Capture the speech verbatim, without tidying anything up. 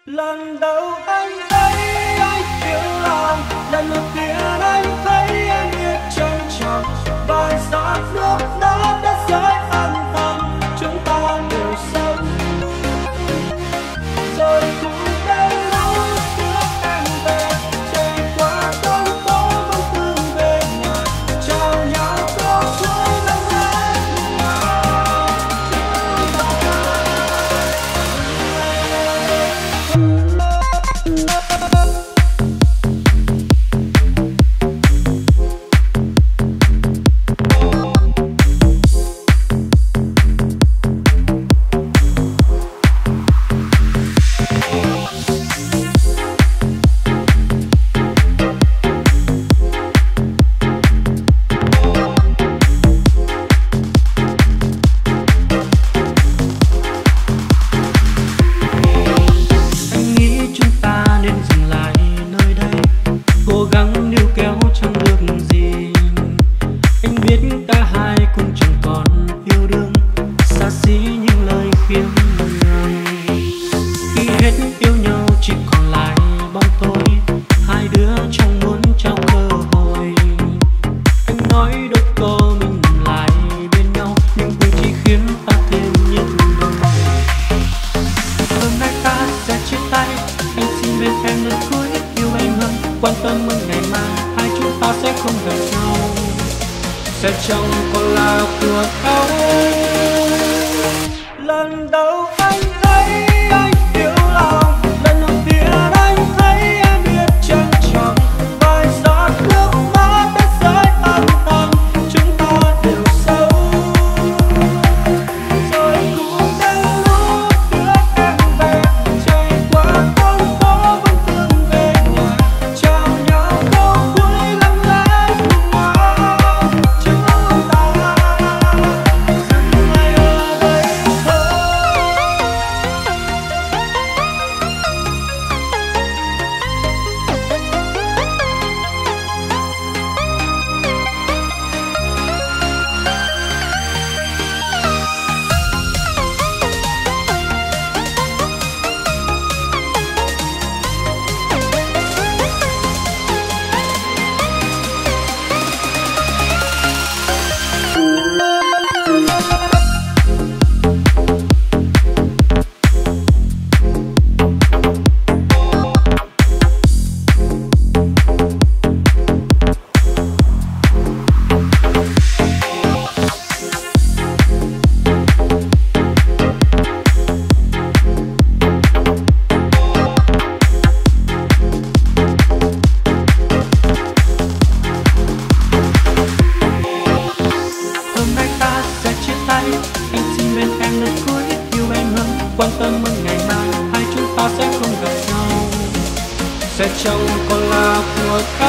Lần đầu anh thấy anh yêu lòng, lần đầu tiên anh thấy em biết trân trọng vài giọt nước mắt đã rơi âm thầm, chúng ta đều sống rồi cũng đến lúc trước em về, chạy qua con phố vẫn thương về nhà, chào nhau câu cuối năm hết nhau trong còn là của anh. Lần đầu anh thấy anh yêu lòng, lần đầu tiên anh thấy em biết trân trọng vài giọt nước mắt đã rơi âm thầm, chúng ta đều sống rồi cũng đến lúc đưa em về, chạy qua con phố vẫn thương về nhà, chào nhau câu cuối lặng lẽ cùng nhau. Quan tâm ơn ngày mai hai chúng ta sẽ không gặp nhau, sẽ chẳng còn là của